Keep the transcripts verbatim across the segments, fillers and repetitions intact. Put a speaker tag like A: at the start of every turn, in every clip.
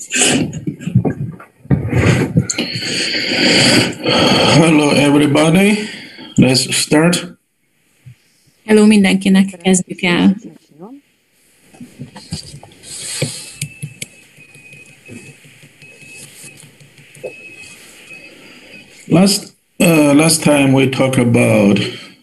A: Hello everybody, let's start.
B: Hello mindenkinek, kezdjük el.
A: Last uh, last time we talked about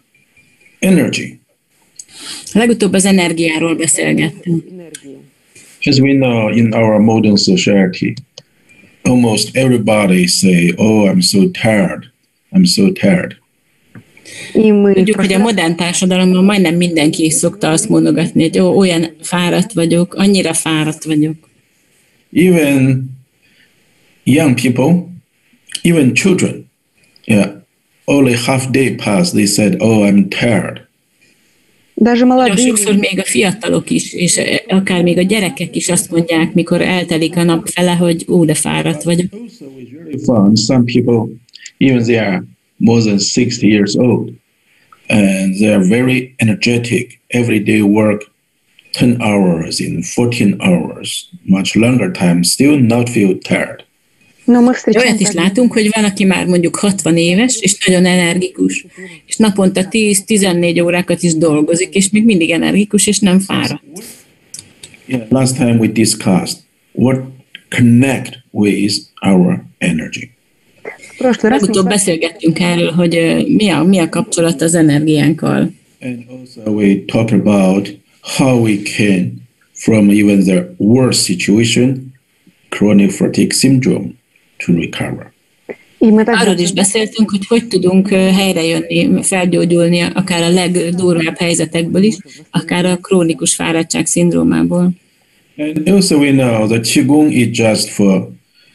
A: energy.
B: Legutóbb az energiáról beszélgettünk.
A: As we know, in our modern society, almost everybody say, "Oh, I'm so tired. I'm so tired."
B: Tudjuk, hogy a modern társadalomban majdnem mindenki is szokta azt mondogatni, hogy ó, olyan fáradt vagyok, annyira fáradt vagyok.
A: Even young people, even children, yeah, only half day passed, they said, "Oh, I'm tired."
B: Nagyon sokszor még a fiatalok is, és akár még a gyerekek is azt mondják, mikor eltelik a nap fele, hogy ó, de fáradt vagyok.
A: Some people, even they are more than sixty years old, and they are very energetic. Every day work ten hours in fourteen hours, much longer time, still not feel tired.
B: Olyat is látunk, hogy van, aki már mondjuk hatvan éves, és nagyon energikus, és naponta tíz-tizennégy órákat is dolgozik, és még mindig energikus, és nem fáradt.
A: Yeah, last time we discussed what connect with our energy.
B: Legutóbb beszélgettünk erről, hogy mi a, mi a kapcsolat az energiánkkal.
A: And also we talked about how we can, from even the worst situation, chronic fatigue syndrome, to recover.
B: Arról is beszéltünk, hogy hogy tudunk helyrejönni, felgyógyulni akár a legdurvább helyzetekből is, akár a krónikus fáradtság szindrómából.
A: And also we know that Qigong is just for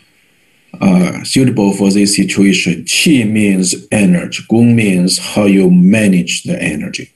A: uh, suitable for this situation. Qi means energy. Gong means how you manage the energy.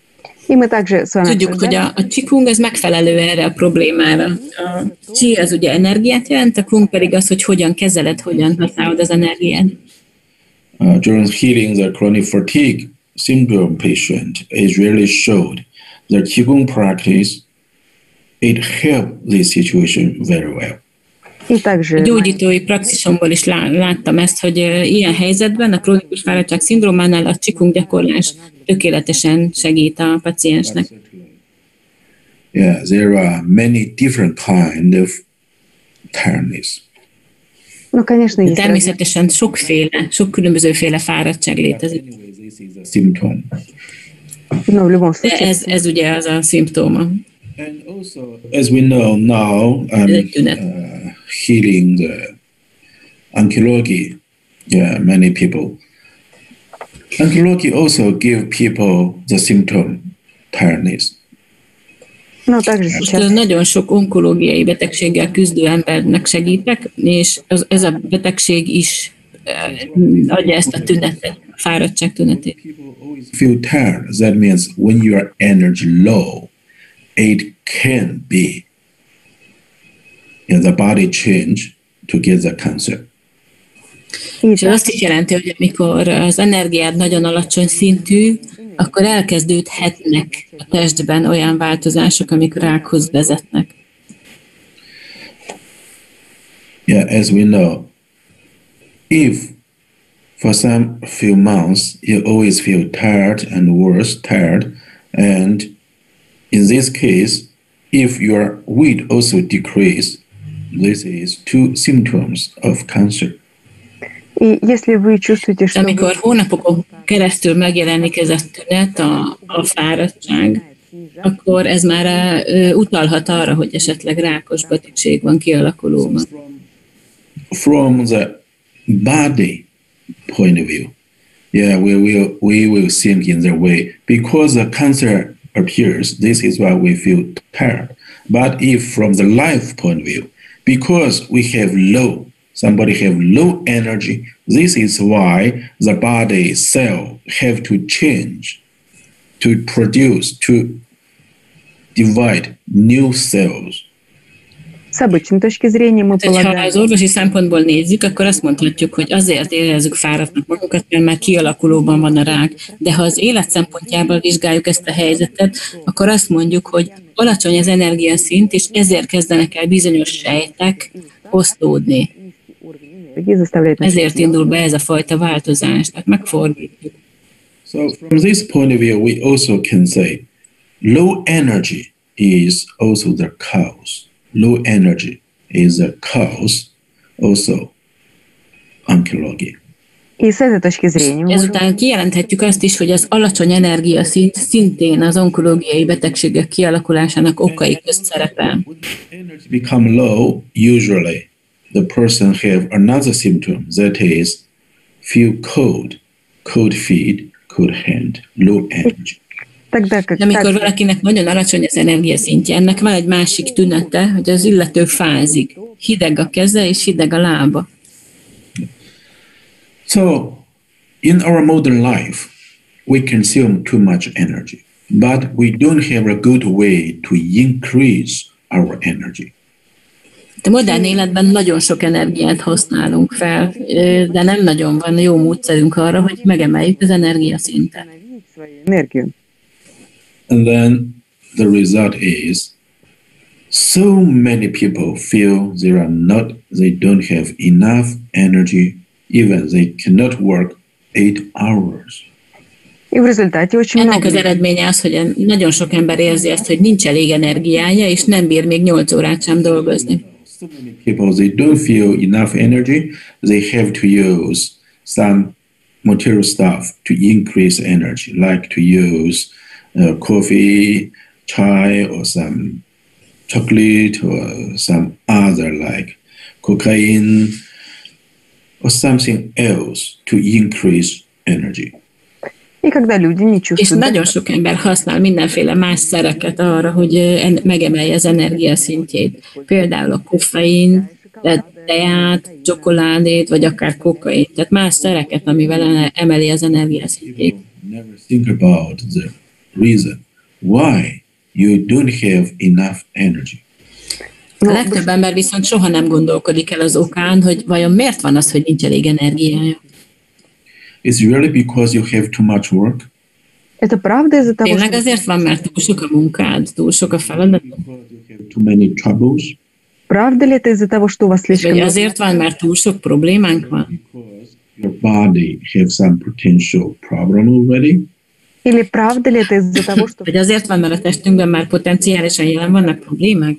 B: Tudjuk, hogy a, a Qigong az megfelelő erre a problémára. A Qi az ugye energiát jelent, a Kung pedig az, hogy hogyan kezeled, hogyan használod az energiát.
A: Uh, during healing the chronic fatigue syndrome patient, it really showed that Qigong practice, it helped this situation very well.
B: A gyógyítói praxisomból is láttam ezt, hogy ilyen helyzetben, a krónikus fáradtság szindrómánál a Qigong gyakorlás tökéletesen segít a paciensnek.
A: Yeah, there are many different kind of tiredness.
B: Természetesen sokféle, sok különbözőféle fáradtság létezik.
A: Symptom.
B: De ez, ez ugye az a szimptóma.
A: And also, as we know now, I'm uh, healing the oncology. Yeah, many people. Oncology also give people the symptom tiredness.
B: Most nagyon sok onkológiai betegséggel küzdő embernek segítek, és az, ez a betegség is uh, adja ezt a tünetet, a fáradtság tünetét.
A: People always feel tired. That means when your energy low, it can be in the body change to get the cancer.
B: És azt is jelenti, hogy amikor az energiád nagyon alacsony szintű, akkor elkezdődhetnek a testben olyan változások, amik rákhoz vezetnek.
A: Yeah, as we know, if for some few months you always feel tired and worse, tired, and in this case, if your weight also decrease, this is two symptoms of cancer. Amikor
B: hónapokon keresztül megjelenik ez a tünet, a, a fáradtság, akkor ez már uh, utalhat arra, hogy esetleg rákos betegség van kialakulóban.
A: From the body point of view, yeah, we will we will think in the way because the cancer appears. This is why we feel tired. But if from the life point of view, because we have low, somebody have low energy, this is why the body cell have to change to produce, to divide new cells.
B: Ha az orvosi szempontból nézzük, akkor azt mondhatjuk, hogy azért érezzük fáradtnak magunkat, mert már kialakulóban van a rák. De ha az élet szempontjából vizsgáljuk ezt a helyzetet, akkor azt mondjuk, hogy alacsony az energiaszint, és ezért kezdenek el bizonyos sejtek osztódni. Ezért indul be ez a fajta változás, tehát megfordítjuk.
A: So from this point of view, we also can say low energy is also the cause. Low energy is the cause also онкологии.
B: Ezután kijelenthetjük azt is, hogy az alacsony energiaszint szintén az onkológiai betegségek kialakulásának okai közt szerepel.
A: Energy become low, usually the person have another symptom, that is feel cold, cold feet, cold hand, low energy.
B: De amikor valakinek nagyon alacsony az energiaszintje, ennek van egy másik tünete, hogy az illető fázik. Hideg a keze és hideg a lába.
A: So, in our modern life, we consume too much energy, but we don't have a good way to increase our energy.
B: A modern életben nagyon sok energiát használunk fel, de nem nagyon van jó módszerünk arra, hogy megemeljük az energiaszintet.
A: And then the result is so many people feel they are not, they don't have enough energy, even they cannot work eight hours.
B: Ennek az eredménye az, hogy nagyon sok ember érzi ezt, hogy nincs elég energiája, és nem bír még nyolc órát sem dolgozni.
A: So many people, they don't feel enough energy, they have to use some material stuff to increase energy, like to use uh, coffee, chai, or some chocolate, or some other like cocaine, or something else to increase energy.
B: És nagyon sok ember használ mindenféle más szereket arra, hogy megemelje az energiaszintjét. Például a koffein, teát, csokoládét, vagy akár kokain. Tehát más szereket, amivel emeli az energiaszintjét.
A: Never think about the reason why you don't have enough energy.
B: A legtöbb ember viszont soha nem gondolkodik el az okán, hogy vajon miért van az, hogy nincs elég energiája.
A: It's really because you have too much work?
B: Tényleg azért van, mert túl sok a munkád, túl sok a feladat?
A: Too many troubles?
B: Vagy azért van, mert túl sok problémánk van?
A: Your body have some potential problem already?
B: Vagy azért van, mert a testünkben már potenciálisan jelen vannak problémák?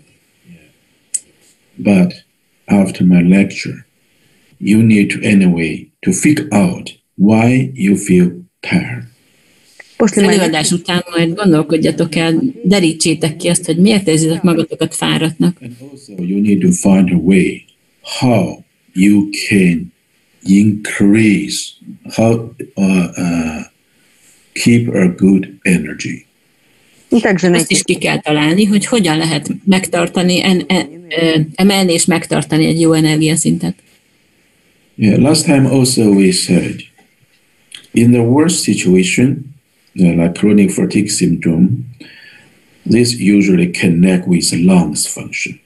A: But after my lecture, you need to anyway to figure out why you feel tired.
B: Az előadás után majd gondolkodjatok el, derítsétek ki azt, hogy miért érzitek magatokat fáradtnak.
A: And also you need to find a way how you can increase, how uh, uh, keep a good energy.
B: Azt is ki kell találni, hogy hogyan lehet megtartani, en, en, emelni és megtartani egy jó energiaszintet.
A: Yeah, last time also we said, in the worst situation, uh, like chronic fatigue symptom, this usually connect with lungs function.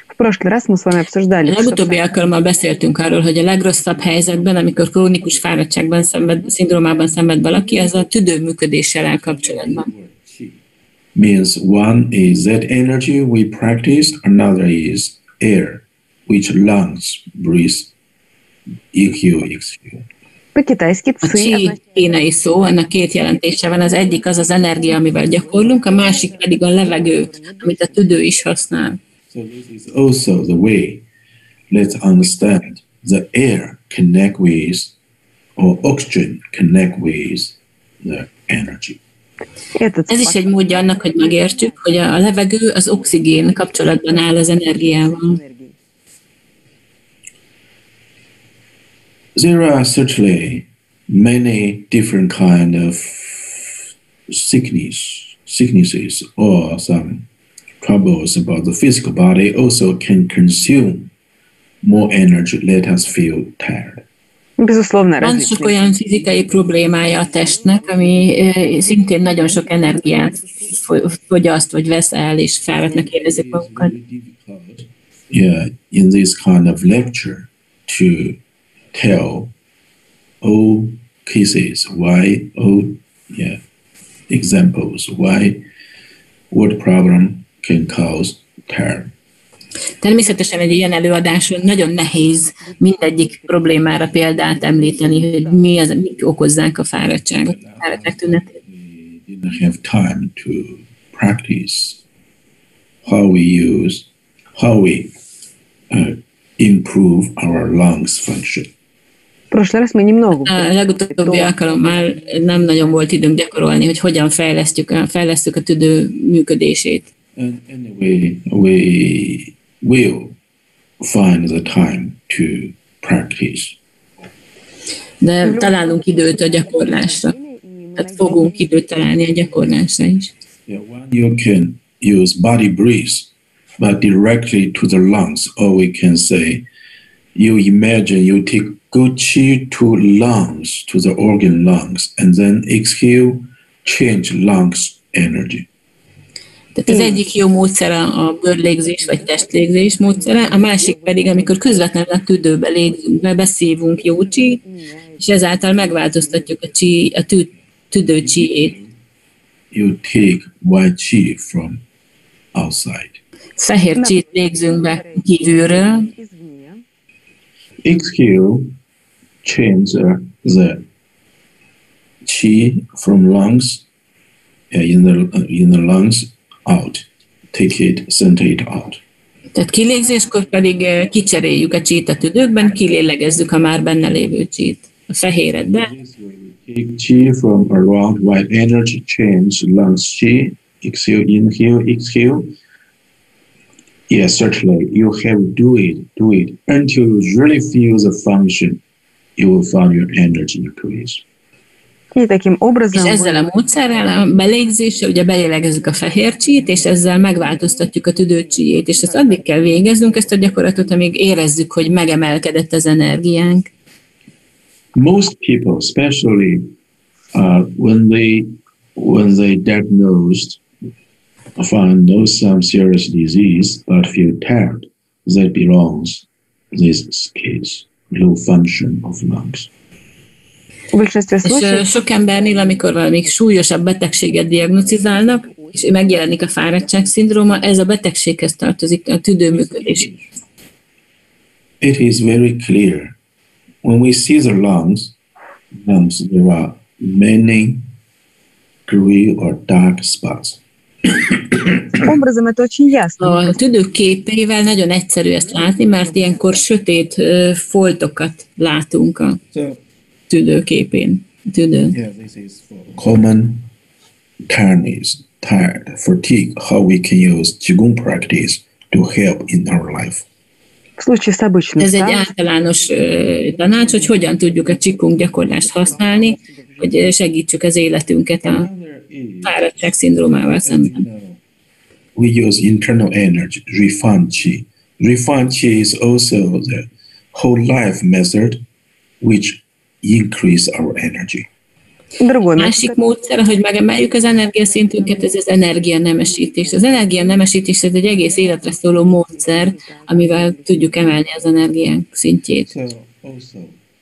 B: A legutóbbi alkalommal beszéltünk arról, hogy a legrosszabb helyzetben, amikor krónikus fáradtságban szenved, szindrómában szenved valaki, az a tüdő működéssel áll kapcsolatban.
A: Means one is that energy we practice, another is air, which lungs breathe, inhale, exhale.
B: A chi kínai szó, ennek két jelentése van. Az egyik az az energia, amivel gyakorlunk, a másik pedig a levegő, amit a tüdő is használ.
A: So this is also the way, let's understand, the air connect with, or oxygen connect with the energy.
B: Ez is egy módja annak, hogy megértsük, hogy a levegő, az oxigén kapcsolatban áll az energiával.
A: There are certainly many different kind of sickness, sicknesses or some troubles about the physical body also can consume more energy, let us feel tired.
B: Van sok olyan fizikai problémája a testnek, ami szintén nagyon sok energiát fogyaszt, vagy vesz el, és fáradtnak érezik magukat.
A: Yeah, in this kind of lecture to tell all cases why, all yeah, examples why, what problem can cause tired.
B: Természetesen egy ilyen előadáson nagyon nehéz mindegyik problémára példát említeni, hogy mi az, mik okozzák a fáradtságot, a fáradtság tünetét.
A: We didn't have time to practice how we use, how we uh, improve our lungs function.
B: A legutóbbi alkalommal nem nagyon volt időnk gyakorolni, hogy hogyan fejlesztjük, fejlesztjük a tüdő működését.
A: And anyway, we will find the time to practice.
B: De találunk időt a gyakorlásra. Tehát fogunk időt találni a gyakorlásra is.
A: Yeah, one you can use body breath, but directly to the lungs, or we can say, you imagine you take good qi to lungs, to the organ lungs, and then exhale, change lungs energy.
B: Tehát az egyik jó módszer a bőrlégzés vagy testlégzés módszere, a másik pedig, amikor közvetlenül a tüdőbe légzünk be, beszívunk jó csít, és ezáltal megváltoztatjuk a, csí, a tü, tüdő csíjét.
A: You take white qi from outside.
B: Fehér csít légzünk be kívülről.
A: Exhale, change the qi from lungs, in the, in the lungs, out. Take it, send it out.
B: Tehát kilégzéskor pedig kicseréljük a csít a tüdőkben, kilélegezzük a már benne lévő csít. A fehéret be.
A: Take qi from around white energy, change lungs qi, exhale, inhale, exhale. Yes, certainly. You have to do it, do it until you really feel the function. You will find your energy increase.
B: És ezzel a módszerrel, a belégzéssel, ugye belélegezzük a fehér csít, és ezzel megváltoztatjuk a tüdő csíjét, és ezt addig kell végeznünk, ezt a gyakorlatot, amíg érezzük, hogy megemelkedett az energiánk.
A: Most people, especially uh, when they when they diagnosed, find no some serious disease, but feel tired, that belongs this case, low function of lungs.
B: És sok embernél, amikor valami súlyosabb betegséget diagnosztizálnak, és megjelenik a fáradtság-szindróma, ez a betegséghez tartozik, a tüdőműködés.
A: It is very clear. When we see the lungs, lungs there are many gray or dark spots.
B: A tüdő képével nagyon egyszerű ezt látni, mert ilyenkor sötét foltokat látunk a tüdőképén. Tüdőn.
A: Yeah, this is for common tiredness, tired, fatigue, how we can use Qigong practice to help in our life.
B: Ez egy általános uh, tanács, hogy hogyan tudjuk a Qigong gyakorlást használni, hogy segítsük az életünket a fáradtság-szindrómával szemben.
A: We use internal energy, refined qi. Refined qi is also the whole life method which increase our energy.
B: Másik módszer, hogy megemeljük az energiaszintünket, ez az energianemesítés. Az energianemesítés ez egy egész életre szóló módszer, amivel tudjuk emelni az energiánk szintjét.
A: So also,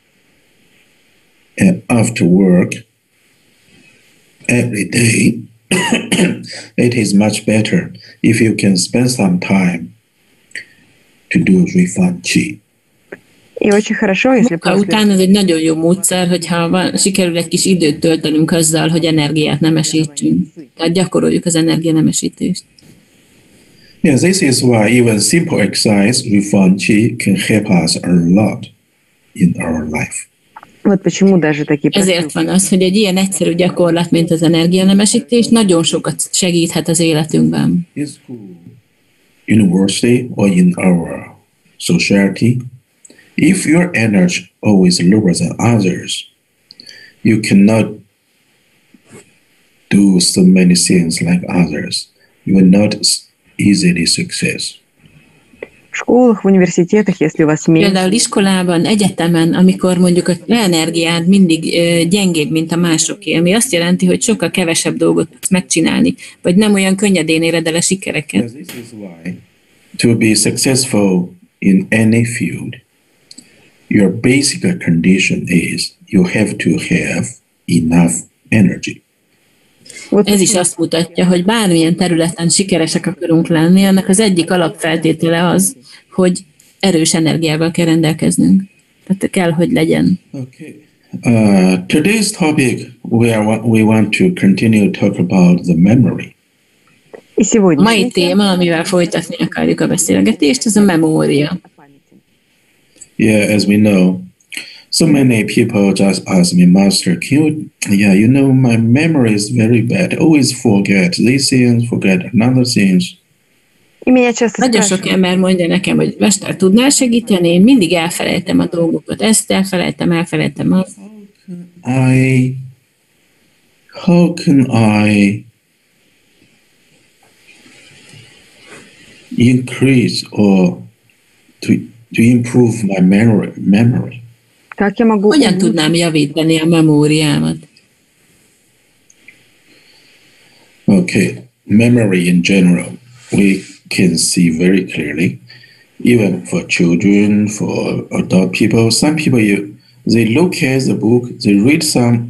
A: and after work, every day, it is much better if you can spend some time to do refined qi. Munka után ez egy nagyon jó módszer, hogyha van, sikerül egy kis időt töltenünk azzal, hogy energiát nemesítsünk. Tehát gyakoroljuk az energianemesítést. Yeah, this is why even simple exercise, refined qi, can help us a lot in our life.
B: Ezért van az, hogy egy ilyen egyszerű gyakorlat, mint az energianemesítés, nagyon sokat segíthet az életünkben.
A: In school, university, or in our society, if your energy always lower than others, you cannot do so many things like others. You will not easily success. Például iskolában, egyetemen, amikor mondjuk az energiád mindig gyengébb, mint a másoké, ami azt jelenti, hogy sokkal kevesebb dolgot tudsz megcsinálni, vagy nem olyan könnyedén éred el a sikereket. This is why to be successful in any field, your basic condition is you have to have enough energy.
B: Ez is azt mutatja, hogy bármilyen területen sikeresek akarunk lenni, annak az egyik alapfeltétele az, hogy erős energiával kell rendelkeznünk. Tehát kell, hogy legyen.
A: Okay. Uh, today's topic, we, are, we want to continue to talk about the memory.
B: A mai téma, amivel folytatni akarjuk a beszélgetést, ez a memória.
A: Yeah, as we know, so many people just ask me, Master, can you, yeah, you know, my memory is very bad. I always forget these things, forget another things.
B: Nagyon sok ember mondja nekem, hogy Mester, tudnál segíteni? Én mindig elfelejtem a dolgokat. Ezt elfelejtem, elfelejtem azt.
A: I, how can I increase or to, to improve my memory? memory?
B: Hogyan tudnám javítani a memóriámat?
A: Okay, memory in general, we can see very clearly, even for children, for adult people. Some people, you, they look at the book, they read some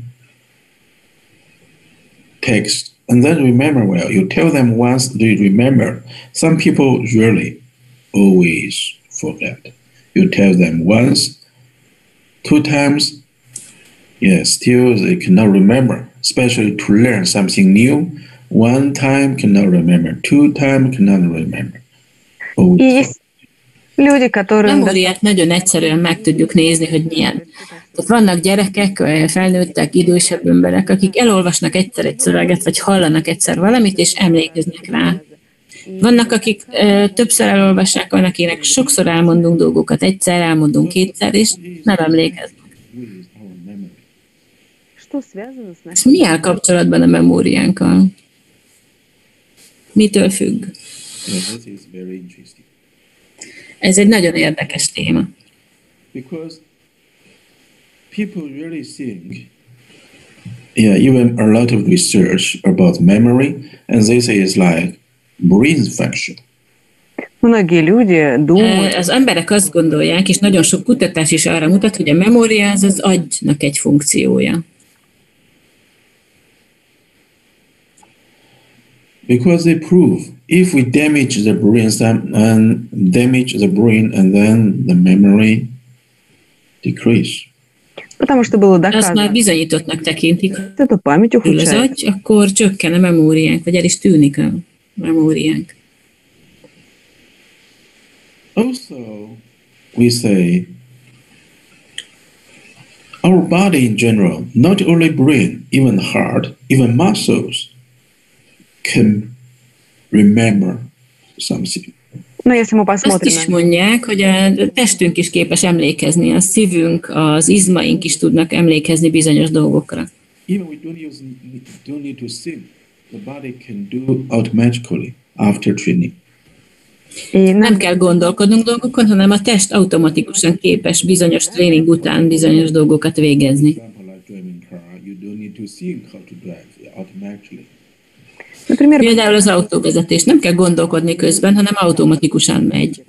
A: text, and then remember well. You tell them once, they remember. Some people really always forget. You tell them once, two times, yes, still they cannot remember, especially to learn something new. One time cannot remember, two time cannot remember. Oh,
B: Memóriát nagyon egyszerűen meg tudjuk nézni, hogy milyen. Tehát vannak gyerekek, felnőttek, idősebb emberek, akik elolvasnak egyszer egy szöveget, vagy hallanak egyszer valamit, és emlékeznek rá. Vannak, akik ö, többször elolvassák, van, akinek sokszor elmondunk dolgokat, egyszer elmondunk kétszer, és nem emlékeznek. És mi áll kapcsolatban a memóriánkkal? Mitől függ? Ez egy nagyon érdekes téma.
A: Because people really think, yeah, even a lot of research about memory, and this is like brain function.
B: Az emberek azt gondolják, és nagyon sok kutatás is arra mutat, hogy a memória az az agynak egy funkciója.
A: Because they prove if we damage the brain and damage the brain and then the memory decrease.
B: Azt már bizonyítottnak tekintik, hogy az agy, akkor csökken a memóriánk, vagy el is tűnik a memóriánk.
A: Also, we say our body in general, not only brain, even heart, even muscles, can remember something.
B: Azt is mondják, hogy a testünk is képes emlékezni, a szívünk, az izmaink is tudnak emlékezni bizonyos dolgokra.
A: Even we don't use, don't need to think. The body can do automatically after training.
B: Nem kell gondolkodnunk dolgokon, hanem a test automatikusan képes bizonyos tréning után bizonyos dolgokat végezni. Például az autóvezetés. Nem kell gondolkodni közben, hanem automatikusan megy.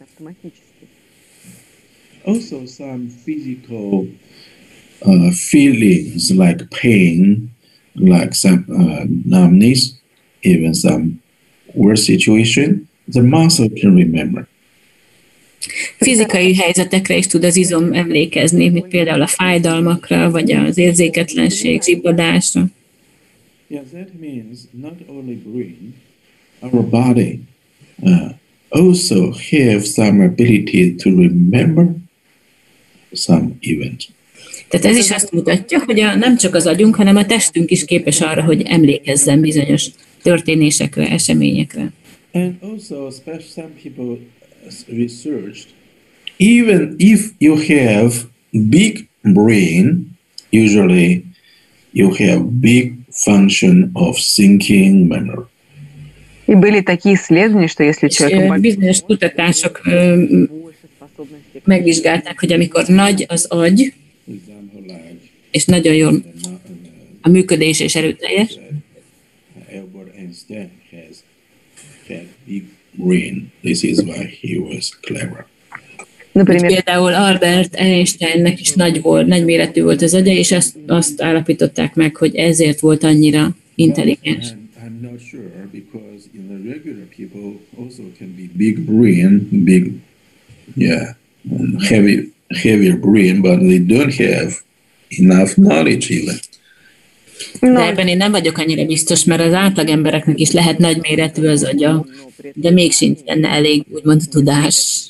A: Also some physical uh, feelings like pain, like some uh, numbness, even some worse situation, the muscle can remember.
B: Fizikai helyzetekre is tud az izom emlékezni, mint például a fájdalmakra, vagy az érzéketlenség, zsibbadásra.
A: Yeah, that means not only brain, our body uh, also have some ability to remember some event.
B: Tehát ez is azt mutatja, hogy a, nem csak az agyunk, hanem a testünk is képes arra, hogy emlékezzen bizonyos történésekre, eseményekre.
A: And also, especially some people researched, even if you have big brain, usually you have big function of thinking memory.
C: И были такие исследования, что если человек...
B: Bizonyos kutatások megvizsgálták, hogy amikor nagy az agy, és nagyon jó a működés és erőteljes,
A: Albert Einstein has had big brain. This is why he was clever.
B: Például Albert Einsteinnek is nagy volt, nagy méretű volt az agya, és ezt, azt állapították meg, hogy ezért volt annyira intelligens.
A: I'm not sure because in the regular people also can be big brain, big, yeah, heavy, heavier brain, but they don't have enough knowledge even.
B: De ebben én nem vagyok annyira biztos, mert az átlagembereknek is lehet nagyméretű az agya, de még sincs benne elég, úgymond, tudás.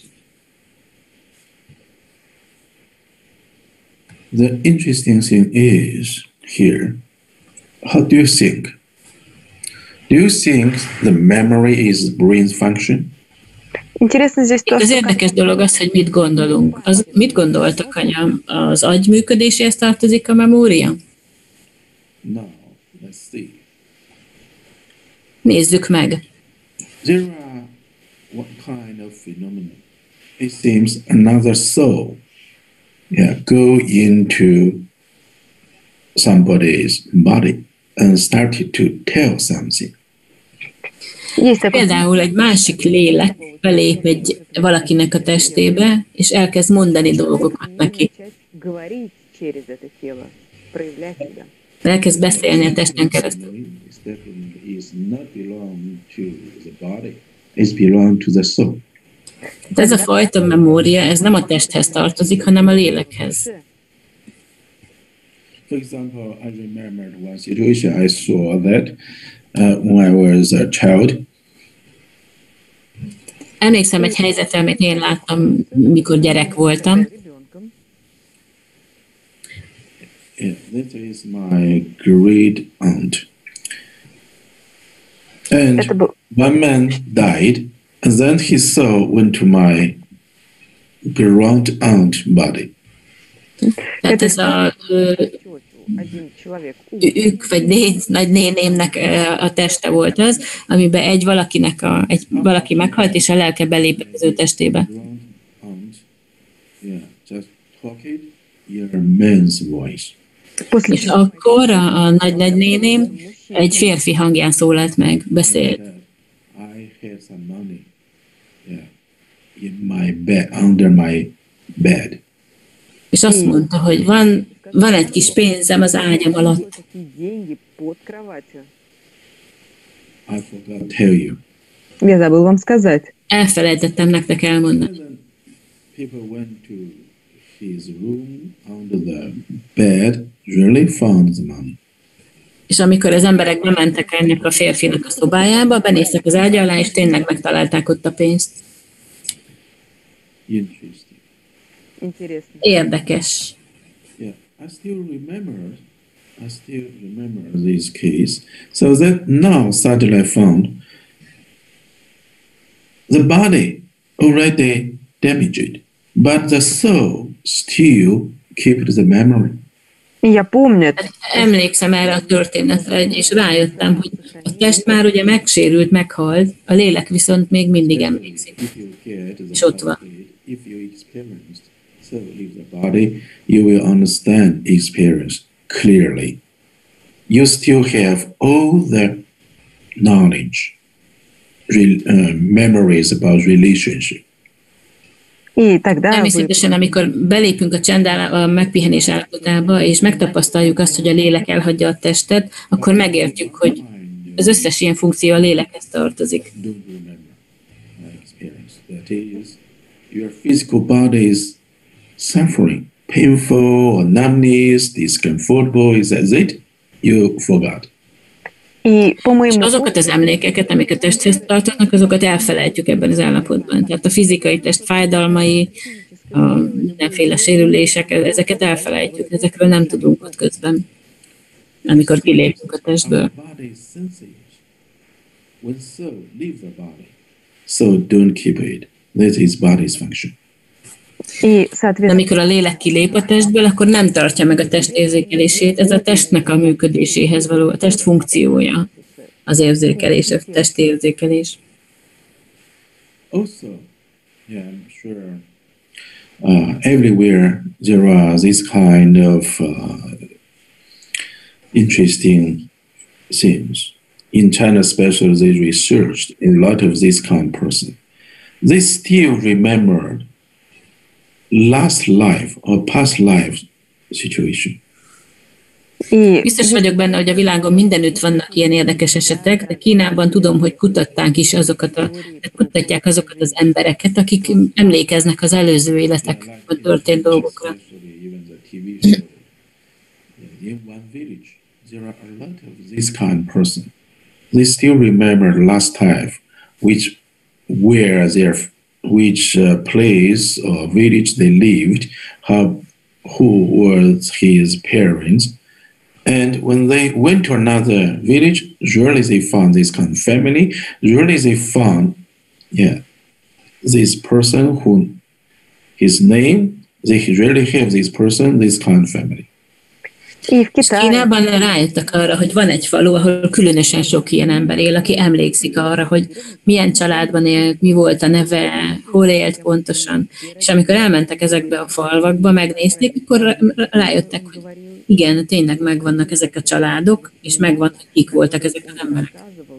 A: The interesting thing is here, how do you think? Do you think the memory is brain's function?
B: Az érdekes dolog az, hogy mit gondolunk. Az, mit gondoltak, anyám? Az agy működéséhez tartozik a memória?
A: Now, let's see.
B: Nézzük meg.
A: There are what kind of phenomenon? It seems another soul, yeah, go into somebody's body and started to tell something.
B: Például egy másik lélek belép egy valakinek a testébe, és elkezd mondani dolgokat neki. Elkezd beszélni a testen keresztül. Ez a fajta memória, ez nem a testhez tartozik, hanem a lélekhez.
A: For example, I remembered one situation I saw that uh, when I was a child.
B: Emlékszem egy helyzetre, amit én láttam, mikor gyerek voltam.
A: Yeah, that is my great aunt. And one man died, and then his soul went to my grand aunt body.
B: Tehát ez a ők, vagy né, nagy nénémnek a teste volt az, amiben egy valakinek a, egy valaki meghalt, és a lelke belépett az ő testébe. És akkor a, a nagy-nagy néném egy férfi hangján szólalt meg, beszélt.
A: In my bed, under my bed.
B: És azt mondta, hogy van, van egy kis pénzem az ágyam alatt.
A: I forgot to tell you.
C: Я забыл вам сказать.
B: Elfelejtettem nektek elmondani.
A: People went to his room under the bed, really found the money.
B: És amikor az emberek bementek ennek a férfinak a szobájába, benéztek az ágya alá, és tényleg megtalálták ott a pénzt. Érdekes.
A: Yeah, I still remember. I still remember this case. So that now suddenly I found the body already damaged, but the soul still keeps the memory.
C: Я помню.
B: Emlékszem erre a történetre, és rájöttem, hogy a test már ugye megsérült, meghalt, a lélek viszont még mindig emlékszik. És ott van.
A: If you experienced, so leave the body, you will understand experience clearly. You still have all the knowledge, re, uh, memories about relationship.
B: Természetesen, amikor belépünk a csend a megpihenés állapotába, és megtapasztaljuk azt, hogy a lélek elhagyja a testet, akkor megértjük, hogy az összes ilyen funkció a lélekhez tartozik.
A: Your physical body is suffering, painful, or numbness, discomfortable, is that it? You forgot.
B: És azokat az emlékeket, amik a testhez tartanak, azokat elfelejtjük ebben az állapotban. Tehát a fizikai test fájdalmai, a mindenféle sérülések, ezeket elfelejtjük, ezekről nem tudunk ott közben, amikor kilépünk a testből.
A: So don't keep it. That is body's function.
B: De amikor a lélek kilép a testből, akkor nem tartja meg a test érzékelését. Ez a testnek a működéséhez való, a test funkciója, az érzékelés, a testérzékelés.
A: Also, yeah, I'm sure uh, everywhere there are this kind of uh, interesting things. In China, especially, they researched a lot of this kind of person. They still remember last life or past life situation.
B: Biztos vagyok benne, hogy a világon mindenütt vannak ilyen érdekes esetek, de Kínában tudom, hogy kutatták is azokat a, kutatják azokat az embereket, akik emlékeznek az előző életekben történt dolgokra.
A: In one village, there are a lot of this kind of person. They still remember last time, which where their which uh, place or village they lived, how who was his parents, and when they went to another village, usually they found this kind of family. Usually they found, yeah, this person who his name. They really have this person, this kind of family.
B: Kínában rájöttek arra, hogy van egy falu, ahol különösen sok ilyen ember él, aki emlékszik arra, hogy milyen családban élt, mi volt a neve, hol élt pontosan. És amikor elmentek ezekbe a falvakba, megnézték, akkor rájöttek, hogy igen, tényleg megvannak ezek a családok, és megvan, hogy kik voltak ezek az emberek.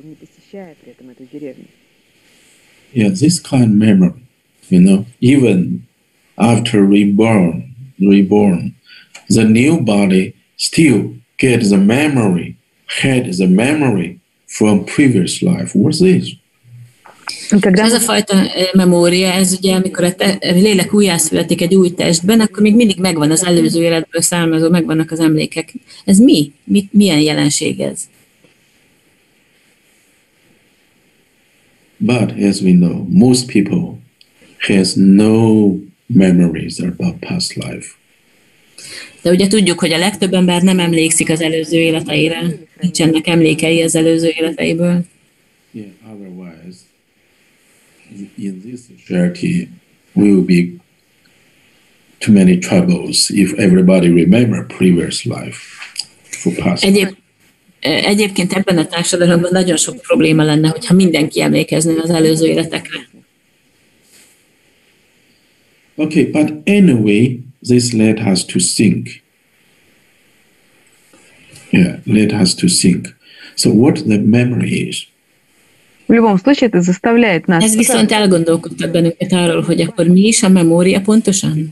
A: Yeah, this kind of memory, you know, even after reborn, reborn, the new body still get the memory, had the memory from previous life. What's this?
B: Ez a fajta memória, ez ugye, amikor a, te, a lélek újjászületik egy új testben, akkor még mindig megvan az előző életből származó, megvannak az emlékek. Ez mi? mi milyen jelenség ez?
A: But as we know, most people has no memories about past life.
B: De ugye tudjuk, hogy a legtöbb ember nem emlékszik az előző életeire. Nincsenek emlékei az előző életeiből.
A: Yeah, otherwise, in this society, will be too many troubles if everybody remember previous life for past
B: Egyéb, egyébként ebben a társadalomban nagyon sok probléma lenne, hogyha mindenki emlékezne az előző életekre.
A: Okay, but anyway, this led us to think. Yeah, led us to think. So what the memory is?
C: В любом случае, это заставляет нас...
B: Ez viszont elgondolkodtat bennünket arról, hogy akkor mi is a memória pontosan?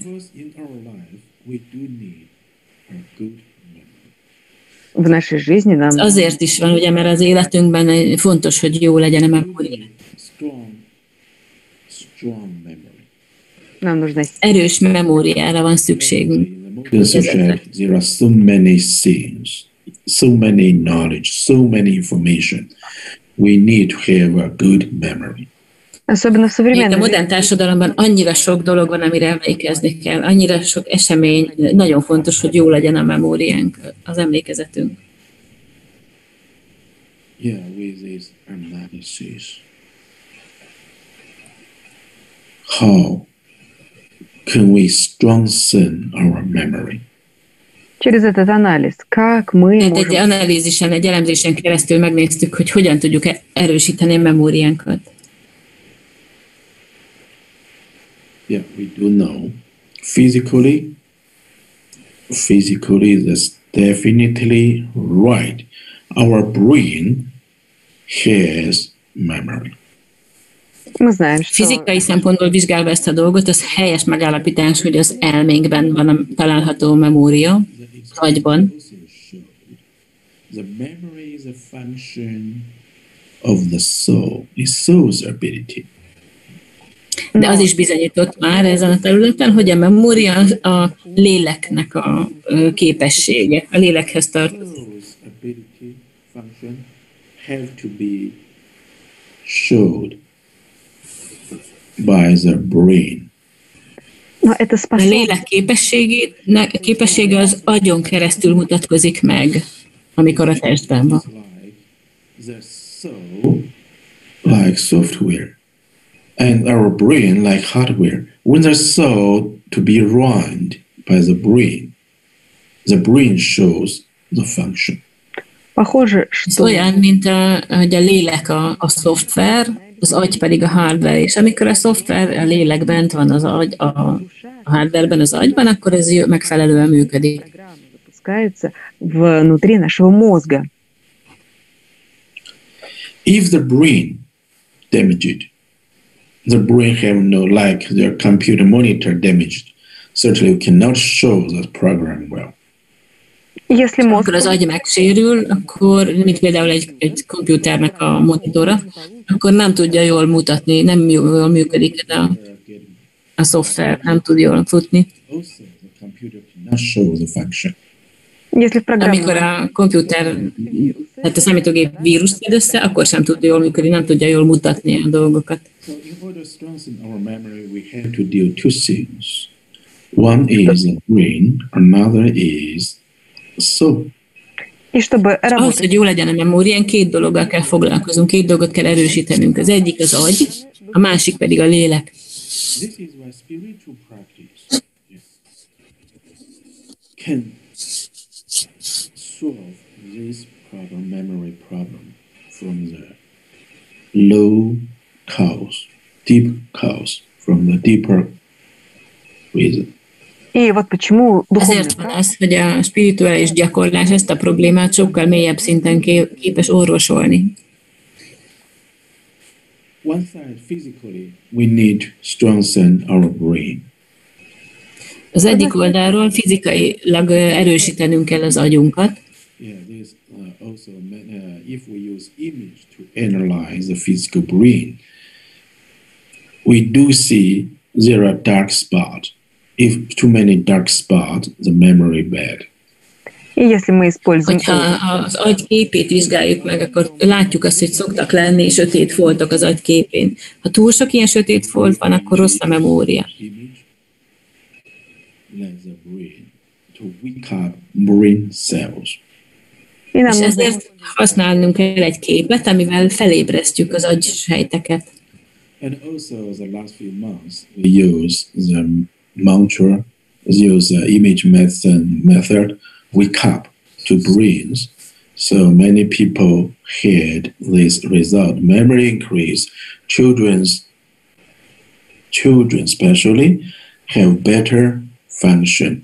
C: В нашей жизни нам...
B: Azért is van, ugye, mert az életünkben fontos, hogy jó legyen a memória. Erős memóriára van szükségünk.
A: There are so many things, so many knowledge, so many information. We need to have a good memory.
C: Особенно в современном...
B: A modern társadalomban annyira sok dolog van, amire emlékezni kell, annyira sok esemény, nagyon fontos, hogy jó legyen a memóriánk, az emlékezetünk.
A: Yeah, with this analysis, how can we strengthen our memory?
C: Через этот análiz, как мы
B: можем... Egy analízisen, egy elemzésen keresztül megnéztük, hogy hogyan tudjuk erősíteni a memóriánkat.
A: Yeah, we do know physically, physically that's definitely right. Our brain has memory.
B: Fizikai szempontból vizsgálva ezt a dolgot, az helyes megállapítás, hogy az elménkben van a található memória, agyban.
A: The memory is a function of the soul, the soul's ability.
B: De az is bizonyított már ezen a területen, hogy a memória a léleknek a képessége, a lélekhez tartozik.
A: Have to be showed by the brain.
B: A lélek képessége az agyon keresztül mutatkozik meg, amikor a testben van.
A: The soul like software. And our brain like hardware. When the soul to be run by the brain, the brain shows the function.
B: Ez olyan, mint a, hogy a lélek a, a szoftver, az agy pedig a hardware, és amikor a szoftver, a lélek bent van az agy, a, a hardwareben, az agyban, akkor ez megfelelően működik.
C: Внутри нашего мозга.
A: If the brain damaged, the brain have no, like the computer monitor damaged, certainly we cannot show the program well.
B: Amikor az agy megsérül, akkor, mint például egy, egy komputernek a monitora, akkor nem tudja jól mutatni, nem jól működik ez a, a szoftver, nem tud jól futni. Amikor a komputer, tehát a számítógép vírust szed össze, akkor sem tud jól működni, nem tudja jól mutatni a dolgokat.
A: One is the brain, another is soul.
B: Ahhoz, hogy jó legyen a memórián, két dologgal kell foglalkozunk, két dolgot kell erősítenünk. Az egyik az agy, a másik pedig a lélek.
A: Can solve this problem, memory problem, from the low cause, deep cause, from the deeper reason.
B: Ezért van az, hogy a spirituális gyakorlás ezt a problémát sokkal mélyebb szinten képes orvosolni.
A: One side, physically, we need to strengthen our brain.
B: Az egyik oldalról fizikailag erősítenünk kell az agyunkat.
A: Yeah, this uh, also uh, if we use image to analyze the physical brain, we do see there are dark spots. If too many dark spots, the memory bad.
B: Hogyha az agy képét vizsgáljuk meg, akkor látjuk azt, hogy szoktak lenni sötét foltok az agy képén. Ha túl sok ilyen sötét folt van, akkor rossz a memória. És ezért használnunk kell egy képet, amivel felébresztjük az agysejteket.
A: And also the last few months we use the mantra, use the image medicine method, wake up to brains. So many people had this result. Memory increase. Children's children especially have better function.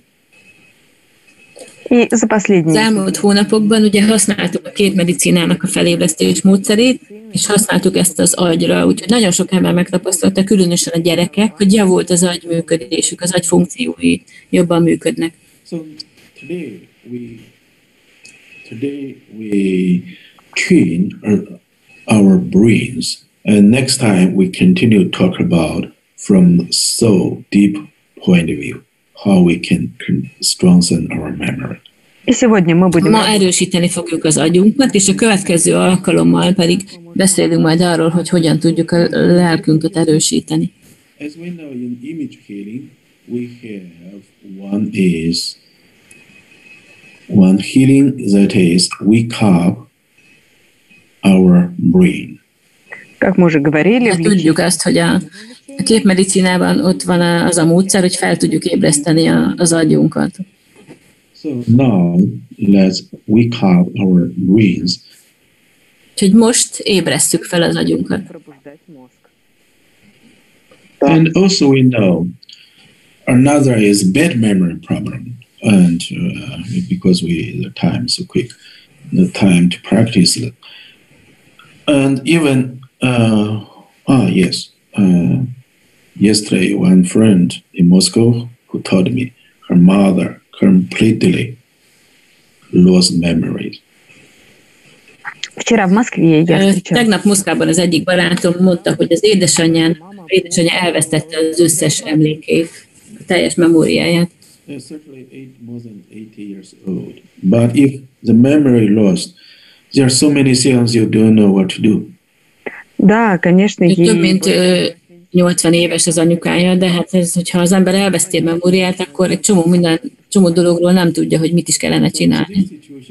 B: Az elmúlt hónapokban ugye használtuk a képmedicinának a felébresztés módszerét, és használtuk ezt az agyra, úgyhogy nagyon sok ember megtapasztalta, különösen a gyerekek, hogy javult az agyműködésük, az agy funkciói jobban működnek.
A: So today we today we train our, our brains, and next time we continue to talk about from so deep point of view how we can strengthen our memory.
B: Ma erősíteni fogjuk az agyunkat, és a következő alkalommal pedig beszélünk majd arról, hogy hogyan tudjuk a lelkünket erősíteni.
A: As we know in image healing, we have one is one healing that is wake up our brain.
B: De tudjuk azt, hogy a, a képmedicinában ott van az a módszer, hogy fel tudjuk ébreszteni a, az agyunkat.
A: So now let's wake up our brains.
B: Úgyhogy most ébresszük fel az agyunkat.
A: And also we know another is bad memory problem. And uh, because we the time so quick, the time to practice it. And even uh, ah yes, uh, yesterday one friend in Moscow who told me her mother completely lost memory.
B: Tegnap Moszkvában az egyik barátom mondta, hogy az édesanyján, édesanyja elvesztette az összes emlékét, a teljes memóriáját.
A: Certainly eight, more than eighty years old. But if the memory lost, there are so many things you don't know what to do.
C: Да, конечно.
B: Több mint nyolcvan éves az anyukája, de hát ez, hogyha az ember elveszti a memóriát, akkor egy csomó minden, csomó dologról nem tudja, hogy mit is kellene csinálni.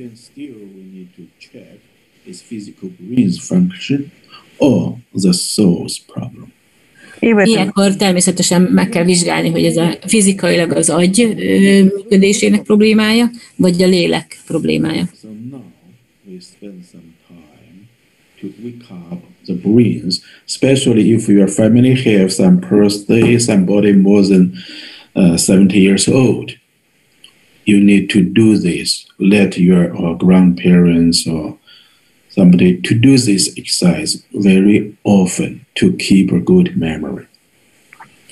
B: Ilyenkor természetesen meg kell vizsgálni, hogy ez a fizikailag az agy működésének problémája, vagy a lélek problémája.
A: The brains, especially if your family have some birthday, somebody more than uh, seventy years old, you need to do this. Let your or grandparents or somebody to do this exercise very often to keep a good memory.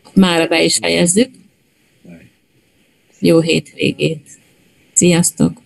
B: Mára be is fejezzük. Jó hétvégét. Sziasztok!